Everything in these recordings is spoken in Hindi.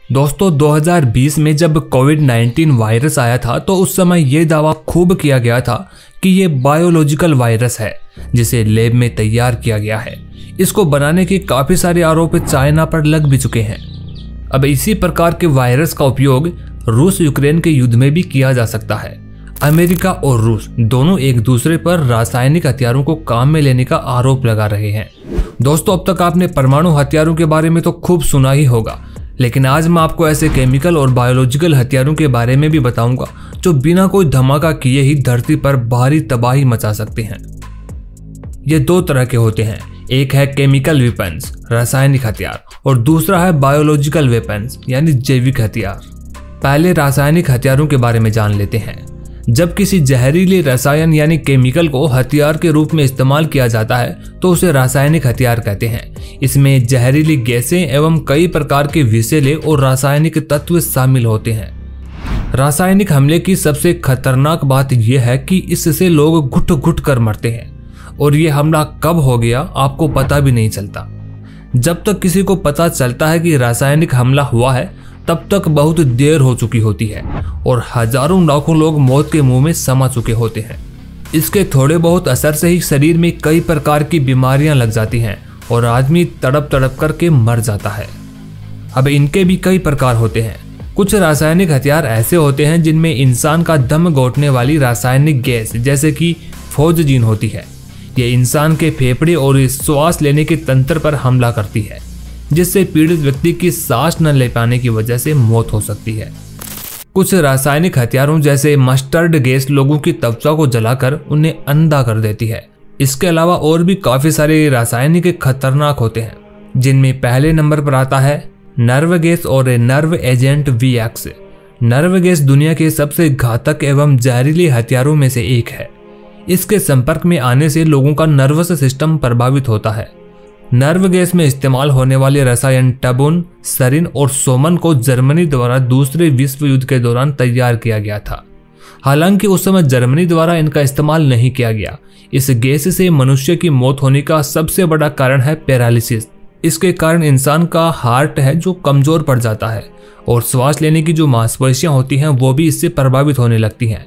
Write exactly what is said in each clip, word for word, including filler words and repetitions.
दोस्तों दो हज़ार बीस में जब कोविड नाइन्टीन वायरस आया था तो उस समय ये दावा खूब किया गया था कि ये बायोलॉजिकल वायरस है जिसे लैब में तैयार किया गया है। इसको बनाने के काफी सारे आरोप चाइना पर लग भी चुके हैं। अब इसी प्रकार के वायरस का उपयोग रूस यूक्रेन के युद्ध में भी किया जा सकता है। अमेरिका और रूस दोनों एक दूसरे पर रासायनिक हथियारों को काम में लेने का आरोप लगा रहे हैं। दोस्तों अब तक आपने परमाणु हथियारों के बारे में तो खूब सुना ही होगा, लेकिन आज मैं आपको ऐसे केमिकल और बायोलॉजिकल हथियारों के बारे में भी बताऊंगा जो बिना कोई धमाका किए ही धरती पर भारी तबाही मचा सकते हैं। ये दो तरह के होते हैं, एक है केमिकल वेपन्स रासायनिक हथियार और दूसरा है बायोलॉजिकल वेपन्स यानी जैविक हथियार। पहले रासायनिक हथियारों के बारे में जान लेते हैं। जब किसी जहरीले रसायन यानी केमिकल को हथियार के रूप में इस्तेमाल किया जाता है तो उसे रासायनिक हथियार कहते हैं। इसमें जहरीली गैसें एवं कई प्रकार के विषैले और रासायनिक तत्व शामिल होते हैं। रासायनिक हमले की सबसे खतरनाक बात यह है कि इससे लोग घुट घुट कर मरते हैं और ये हमला कब हो गया आपको पता भी नहीं चलता। जब तक किसी को पता चलता है कि रासायनिक हमला हुआ है तब तक बहुत देर हो चुकी होती है और हजारों लाखों लोग मौत के मुंह में समा चुके होते हैं। इसके थोड़े बहुत असर से ही शरीर में कई प्रकार की बीमारियां लग जाती हैं और आदमी तड़प तड़प करके मर जाता है। अब इनके भी कई प्रकार होते हैं। कुछ रासायनिक हथियार ऐसे होते हैं जिनमें इंसान का दम घोटने वाली रासायनिक गैस जैसे कि फोर्जजीन होती है। ये इंसान के फेफड़े और श्वास लेने के तंत्र पर हमला करती है, जिससे पीड़ित व्यक्ति की सांस न ले पाने की वजह से मौत हो सकती है। कुछ रासायनिक हथियारों जैसे मस्टर्ड गैस लोगों की त्वचा को जलाकर उन्हें अंधा कर देती है। इसके अलावा और भी काफी सारे रासायनिक खतरनाक होते हैं, जिनमें पहले नंबर पर आता है नर्व गैस और nerve agent V X. Nerve gas दुनिया के सबसे घातक एवं जहरीले हथियारों में से एक है। इसके संपर्क में आने से लोगों का नर्वस सिस्टम प्रभावित होता है। नर्व गैस में इस्तेमाल होने वाले रसायन टबुन, सरिन और सोमन को जर्मनी द्वारा दूसरे विश्व युद्ध के दौरान तैयार किया गया था। हालांकि उस समय जर्मनी द्वारा इनका इस्तेमाल नहीं किया गया। इस गैस से मनुष्य की मौत होने का सबसे बड़ा कारण है पैरालिसिस। इसके कारण इंसान का हार्ट है जो कमजोर पड़ जाता है और श्वास लेने की जो मांसपेशियां होती हैं वो भी इससे प्रभावित होने लगती हैं।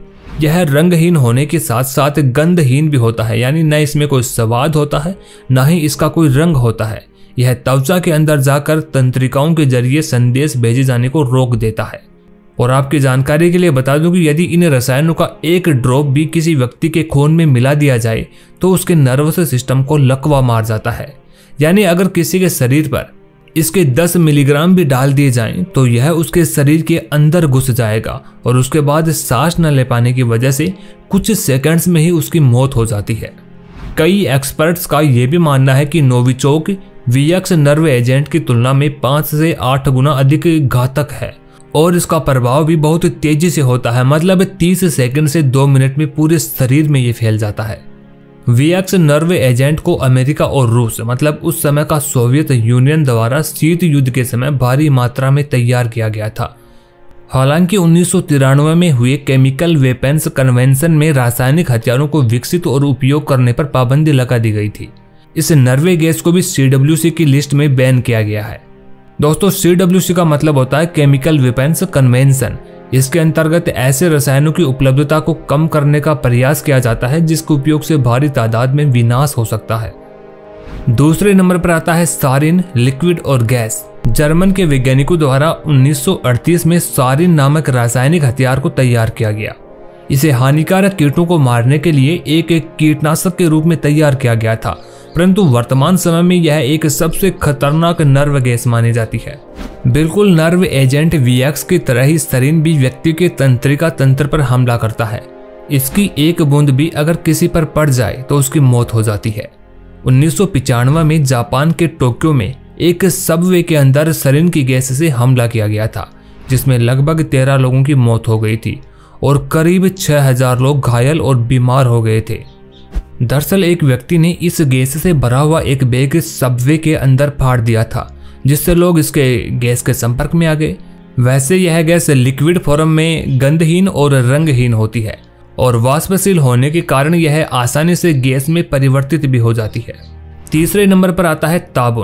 यह रंगहीन होने के साथ साथ गंधहीन भी होता है, यानी न इसमें कोई स्वाद होता है न ही इसका कोई रंग होता है। यह त्वचा के अंदर जाकर तंत्रिकाओं के जरिए संदेश भेजे जाने को रोक देता है। और आपकी जानकारी के लिए बता दूं कि यदि इन रसायनों का एक ड्रॉप भी किसी व्यक्ति के खून में मिला दिया जाए तो उसके नर्वस सिस्टम को लकवा मार जाता है। यानी अगर किसी के शरीर पर इसके दस मिलीग्राम भी डाल दिए जाएं तो यह उसके शरीर के अंदर घुस जाएगा और उसके बाद सांस न ले पाने की वजह से कुछ सेकंड्स में ही उसकी मौत हो जाती है। कई एक्सपर्ट्स का यह भी मानना है कि Novichok V X nerve agent की तुलना में पाँच से आठ गुना अधिक घातक है और इसका प्रभाव भी बहुत तेजी से होता है। मतलब तीस सेकंड से दो मिनट में पूरे शरीर में ये फैल जाता है। वी एक्स नर्व एजेंट को अमेरिका और रूस मतलब उस समय का सोवियत यूनियन द्वारा शीत युद्ध के समय भारी मात्रा में तैयार किया गया था। हालांकि उन्नीस सौ तिरानवे में हुए केमिकल वेपन्स कन्वेंशन में रासायनिक हथियारों को विकसित और उपयोग करने पर पाबंदी लगा दी गई थी। इस नर्वे गैस को भी सी डब्ल्यू सी की लिस्ट में बैन किया गया है। दोस्तों सी डब्ल्यू सी का मतलब होता है केमिकल वेपन्स कन्वेंशन। इसके अंतर्गत ऐसे रसायनों की उपलब्धता को कम करने का प्रयास किया जाता है जिसके उपयोग से भारी तादाद में विनाश हो सकता है। दूसरे नंबर पर आता है सारिन लिक्विड और गैस। जर्मन के वैज्ञानिकों द्वारा उन्नीस सौ अड़तीस में सारिन नामक रासायनिक हथियार को तैयार किया गया। इसे हानिकारक कीटों को मारने के लिए एक एक कीटनाशक के रूप में तैयार किया गया था, परंतु वर्तमान समय में यह एक सबसे खतरनाक नर्व गैस मानी जाती है। बिल्कुल नर्व एजेंट वी एक्स की तरह ही सरिन भी व्यक्ति के तंत्रिका तंत्र पर हमला करता है। इसकी एक बूंद भी अगर किसी पर पड़ जाए तो उसकी मौत हो जाती है। उन्नीस सौ पिचानवे में जापान के टोक्यो में एक सबवे के अंदर सरिन की गैस से हमला किया गया था, जिसमें लगभग तेरह लोगों की मौत हो गई थी और करीब छह हजार लोग घायल और बीमार हो गए थे। दरअसल एक व्यक्ति ने इस गैस से भरा हुआ एक बैग सबवे के अंदर फाड़ दिया था, जिससे लोग इसके गैस के संपर्क में आ गए। वैसे यह गैस लिक्विड फॉर्म में गंधहीन और रंगहीन होती है और वाष्पशील होने के कारण यह आसानी से गैस में परिवर्तित भी हो जाती है। तीसरे नंबर पर आता है ताबुन।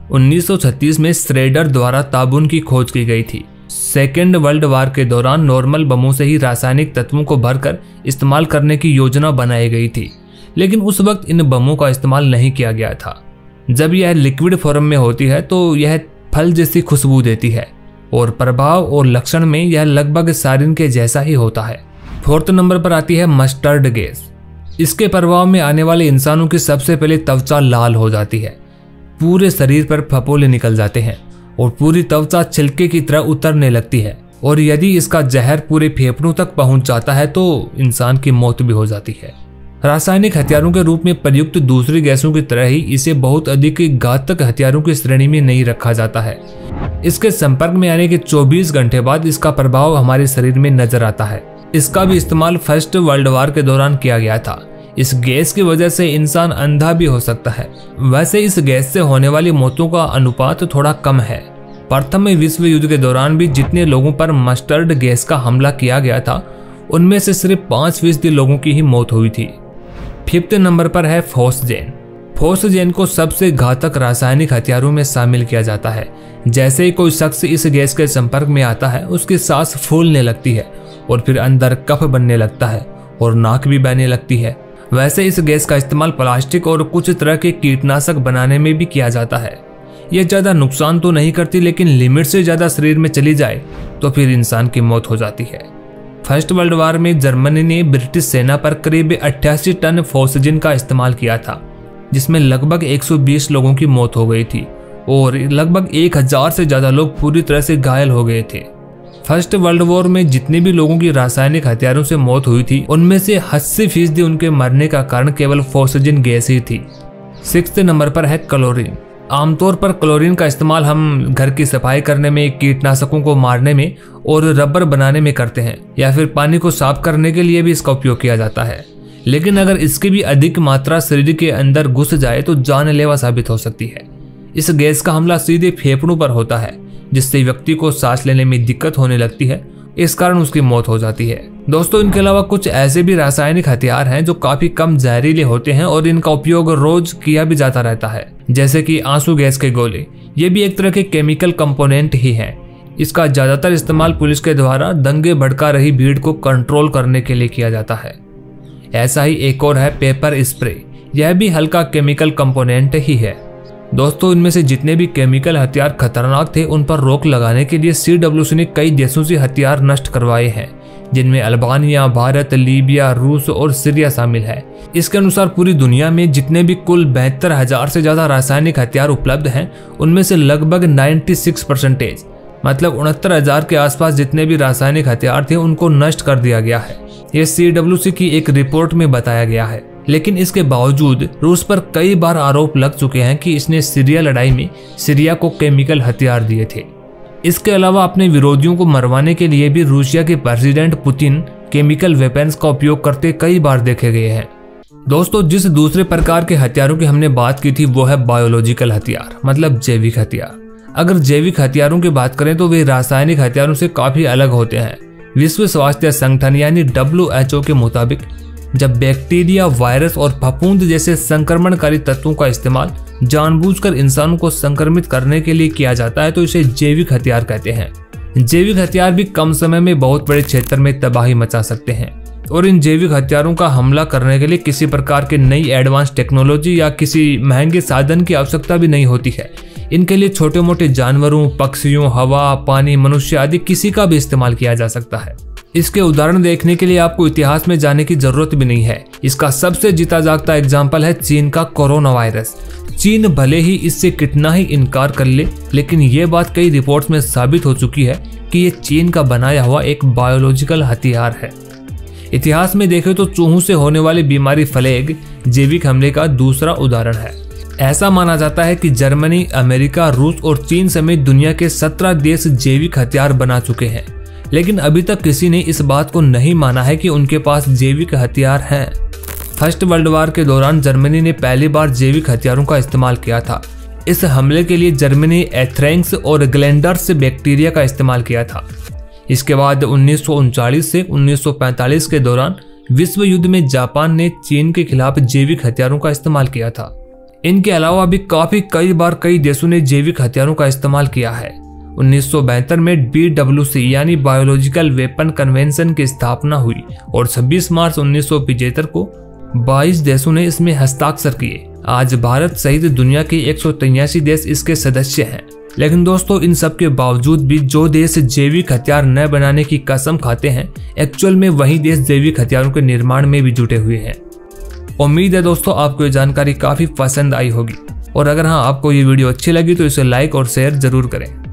उन्नीस सौ छत्तीस में श्रेडर द्वारा ताबून की खोज की गई थी। सेकेंड वर्ल्ड वार के दौरान नॉर्मल बमों से ही रासायनिक तत्वों को भरकर इस्तेमाल करने की योजना बनाई गई थी, लेकिन उस वक्त इन बमों का इस्तेमाल नहीं किया गया था। जब यह लिक्विड फॉर्म में होती है तो यह फल जैसी खुशबू देती है और प्रभाव और लक्षण में यह लगभग सारिन के जैसा ही होता है। फोर्थ नंबर पर आती है मस्टर्ड गैस। इसके प्रभाव में आने वाले इंसानों की सबसे पहले त्वचा लाल हो जाती है, पूरे शरीर पर फफोले निकल जाते हैं और पूरी त्वचा छिलके की तरह उतरने लगती है, और यदि इसका जहर पूरे फेफड़ों तक पहुंच जाता है तो इंसान की मौत भी हो जाती है। रासायनिक हथियारों के रूप में प्रयुक्त दूसरी गैसों की तरह ही इसे बहुत अधिक घातक हथियारों की श्रेणी में नहीं रखा जाता है। इसके संपर्क में आने के चौबीस घंटे बाद इसका प्रभाव हमारे शरीर में नजर आता है। इसका भी इस्तेमाल फर्स्ट वर्ल्ड वार के दौरान किया गया था। इस गैस की वजह से इंसान अंधा भी हो सकता है। वैसे इस गैस से होने वाली मौतों का अनुपात थोड़ा कम है। प्रथम विश्व युद्ध के दौरान भी जितने लोगों पर मस्टर्ड गैस का हमला किया गया था उनमें से सिर्फ पांच फीसदी लोगों की ही मौत हुई थी। फिफ्थ नंबर पर है फोस्जेन। फोस्जेन को सबसे घातक रासायनिक हथियारों में शामिल किया जाता है। जैसे ही कोई शख्स इस गैस के संपर्क में आता है उसकी सांस फूलने लगती है और फिर अंदर कफ बनने लगता है और नाक भी बहने लगती है। वैसे इस गैस का इस्तेमाल प्लास्टिक और कुछ तरह के कीटनाशक बनाने में भी किया जाता है। यह ज्यादा नुकसान तो नहीं करती, लेकिन लिमिट से ज्यादा शरीर में चली जाए तो फिर इंसान की मौत हो जाती है। फर्स्ट वर्ल्ड वार में जर्मनी ने ब्रिटिश सेना पर करीब अट्ठासी टन फोस्जेन का इस्तेमाल किया था, जिसमें लगभग एक सौ बीस लोगों की मौत हो गई थी और लगभग एक हज़ार से ज्यादा लोग पूरी तरह से घायल हो गए थे। फर्स्ट वर्ल्ड वॉर में जितने भी लोगों की रासायनिक हथियारों से मौत हुई थी उनमें से अस्सी फीसदी उनके मरने का कारण केवल फोस्जेन गैस ही थी। सिक्स्थ नंबर पर है क्लोरीन। आमतौर पर क्लोरीन का इस्तेमाल हम घर की सफाई करने में, कीटनाशकों को मारने में और रबर बनाने में करते हैं, या फिर पानी को साफ करने के लिए भी इसका उपयोग किया जाता है। लेकिन अगर इसकी भी अधिक मात्रा शरीर के अंदर घुस जाए तो जानलेवा साबित हो सकती है। इस गैस का हमला सीधे फेफड़ों पर होता है, जिससे व्यक्ति को सांस लेने में दिक्कत होने लगती है। इस कारण उसकी मौत हो जाती है। दोस्तों, इनके अलावा कुछ ऐसे भी रासायनिक हथियार हैं जो काफी कम जहरीले होते हैं और इनका उपयोग रोज किया भी जाता रहता है, जैसे कि आंसू गैस के गोले। ये भी एक तरह के केमिकल कंपोनेंट ही हैं। इसका ज्यादातर इस्तेमाल पुलिस के द्वारा दंगे भड़का रही भीड़ को कंट्रोल करने के लिए किया जाता है। ऐसा ही एक और है पेपर स्प्रे। यह भी हल्का केमिकल कंपोनेंट ही है। दोस्तों, इनमें से जितने भी केमिकल हथियार खतरनाक थे उन पर रोक लगाने के लिए सी डब्ल्यू सी ने कई देशों से हथियार नष्ट करवाए हैं, जिनमें अल्बानिया, भारत, लीबिया, रूस और सीरिया शामिल है। इसके अनुसार पूरी दुनिया में जितने भी कुल बहत्तर हजार से ज्यादा रासायनिक हथियार उपलब्ध हैं उनमें से लगभग छियानवे परसेंटेज मतलब उनहत्तर हजार के आसपास जितने भी रासायनिक हथियार थे उनको नष्ट कर दिया गया है। यह सी डब्ल्यू सी की एक रिपोर्ट में बताया गया है। लेकिन इसके बावजूद रूस पर कई बार आरोप लग चुके हैं कि इसने सीरिया लड़ाई में सीरिया को केमिकल हथियार दिए थे। इसके अलावा अपने विरोधियों को मरवाने के लिए भी रूसिया के प्रेसिडेंट पुतिन केमिकल वेपन्स का उपयोग करते कई बार देखे गए हैं। दोस्तों, जिस दूसरे प्रकार के हथियारों की हमने बात की थी वो है बायोलॉजिकल हथियार, मतलब जैविक हथियार। अगर जैविक हथियारों की बात करें तो वे रासायनिक हथियारों से काफी अलग होते हैं। विश्व स्वास्थ्य संगठन यानी डब्ल्यू एच ओ के मुताबिक जब बैक्टीरिया, वायरस और फफूंद जैसे संक्रमणकारी तत्वों का इस्तेमाल जानबूझकर इंसानों को संक्रमित करने के लिए किया जाता है तो इसे जैविक हथियार कहते हैं। जैविक हथियार भी कम समय में बहुत बड़े क्षेत्र में तबाही मचा सकते हैं और इन जैविक हथियारों का हमला करने के लिए किसी प्रकार के नई एडवांस टेक्नोलॉजी या किसी महंगे साधन की आवश्यकता भी नहीं होती है। इनके लिए छोटे मोटे जानवरों, पक्षियों, हवा, पानी, मनुष्य आदि किसी का भी इस्तेमाल किया जा सकता है। इसके उदाहरण देखने के लिए आपको इतिहास में जाने की जरूरत भी नहीं है। इसका सबसे जीता जागता एग्जाम्पल है चीन का कोरोना वायरस। चीन भले ही इससे कितना ही इनकार कर ले, लेकिन ये बात कई रिपोर्ट्स में साबित हो चुकी है कि ये चीन का बनाया हुआ एक बायोलॉजिकल हथियार है। इतिहास में देखें तो चूहों से होने वाली बीमारी प्लेग जैविक हमले का दूसरा उदाहरण है। ऐसा माना जाता है कि जर्मनी, अमेरिका, रूस और चीन समेत दुनिया के सत्रह देश जैविक हथियार बना चुके हैं, लेकिन अभी तक किसी ने इस बात को नहीं माना है कि उनके पास जैविक हथियार हैं। फर्स्ट वर्ल्ड वार के दौरान जर्मनी ने पहली बार जैविक हथियारों का इस्तेमाल किया था। इस हमले के लिए जर्मनी एथ्रेक्स और ग्लैंडर्स बैक्टीरिया का इस्तेमाल किया था। इसके बाद उन्नीस सौ उनचालीस से उन्नीस सौ पैंतालीस के दौरान विश्व युद्ध में जापान ने चीन के खिलाफ जैविक हथियारों का इस्तेमाल किया था। इनके अलावा भी काफी कई बार कई देशों ने जैविक हथियारों का इस्तेमाल किया है। उन्नीस सौ बहत्तर में बी डब्ल्यू सी यानी बायोलॉजिकल वेपन कन्वेंशन की स्थापना हुई और छब्बीस मार्च उन्नीस सौ पचहत्तर को बाईस देशों ने इसमें हस्ताक्षर किए। आज भारत सहित दुनिया के एक सौ तिरासी देश इसके सदस्य हैं। लेकिन दोस्तों, इन सब के बावजूद भी जो देश जैविक हथियार न बनाने की कसम खाते हैं, एक्चुअल में वही देश जैविक हथियारों के निर्माण में भी जुटे हुए हैं। उम्मीद है दोस्तों आपको ये जानकारी काफी पसंद आई होगी, और अगर हाँ आपको ये वीडियो अच्छी लगी तो इसे लाइक और शेयर जरूर करें।